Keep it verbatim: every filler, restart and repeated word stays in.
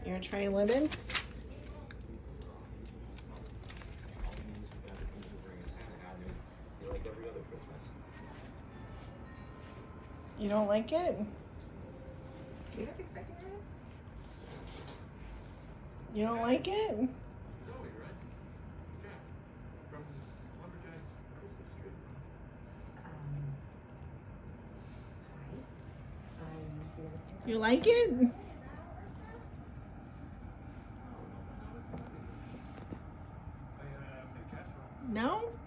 Your tray lidded? You don't like it? You guys expecting that? You don't like it? Zoe, right? It's Jack from Lumberjack's Christmas Tree. Um, hi. I'm here. You like it? I, uh, big catch. No?